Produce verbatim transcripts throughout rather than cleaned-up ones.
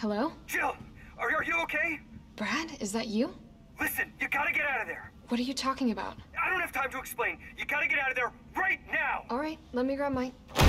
Hello? Jill, are, are you okay? Brad, is that you? Listen, you gotta get out of there. What are you talking about? I don't have time to explain. You gotta get out of there right now. All right, let me grab my...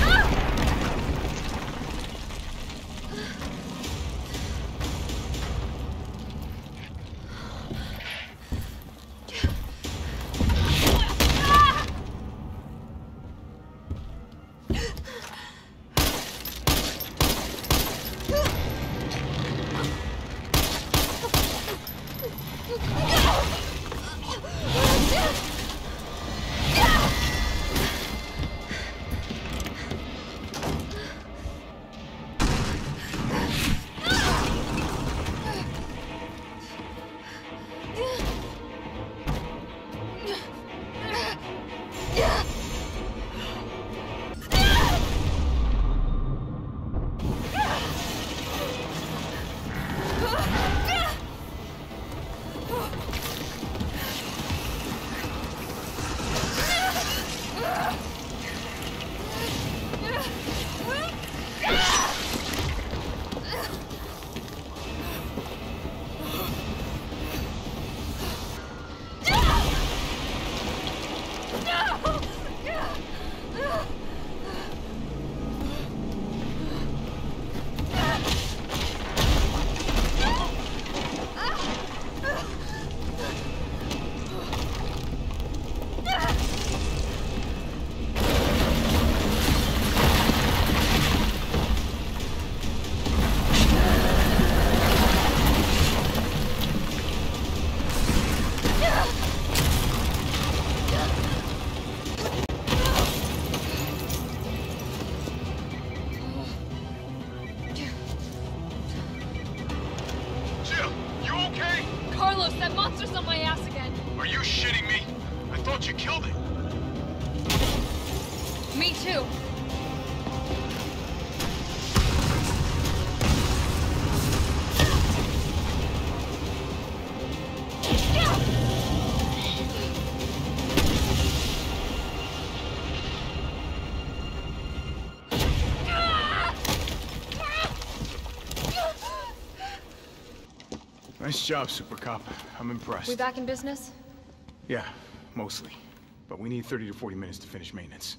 That monster's on my ass again. Are you shitting me? I thought you killed it. Me too. Nice job, Super Cop. I'm impressed. We back in business? Yeah, mostly. But we need thirty to forty minutes to finish maintenance.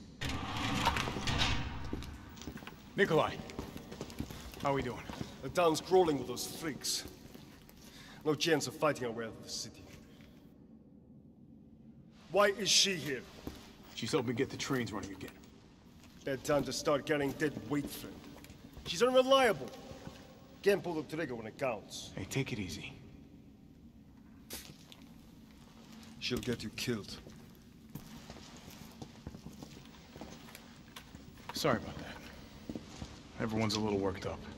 Nikolai, how are we doing? The town's crawling with those freaks. No chance of fighting our way out of the city. Why is she here? She's helping get the trains running again. Bad time to start carrying dead weight, friend. She's unreliable. Can't pull the trigger when it counts. Hey, take it easy. She'll get you killed. Sorry about that. Everyone's a little worked up.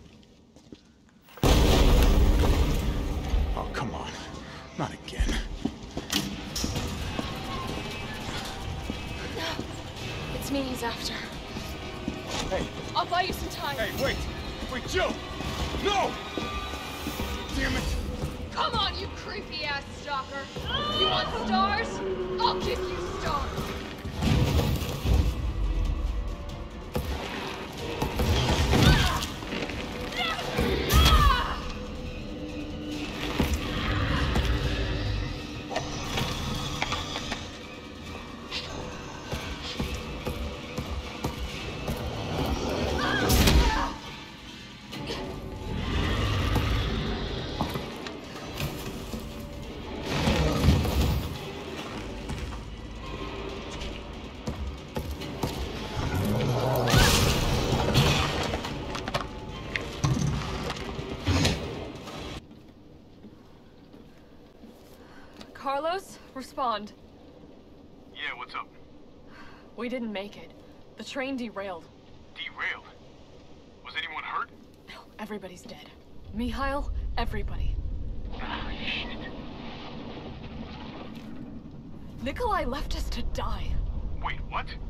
Oh, come on. Not again. It's me he's after. Hey. I'll buy you some time. Hey, wait! Wait, Jill! No! Damn it! Come on, you creepy-ass stalker. You want stars? I'll give you stars. Carlos, respond. Yeah, what's up? We didn't make it. The train derailed. Derailed? Was anyone hurt? No, everybody's dead. Mikhail, everybody. Ah, shit. Nikolai left us to die. Wait, what?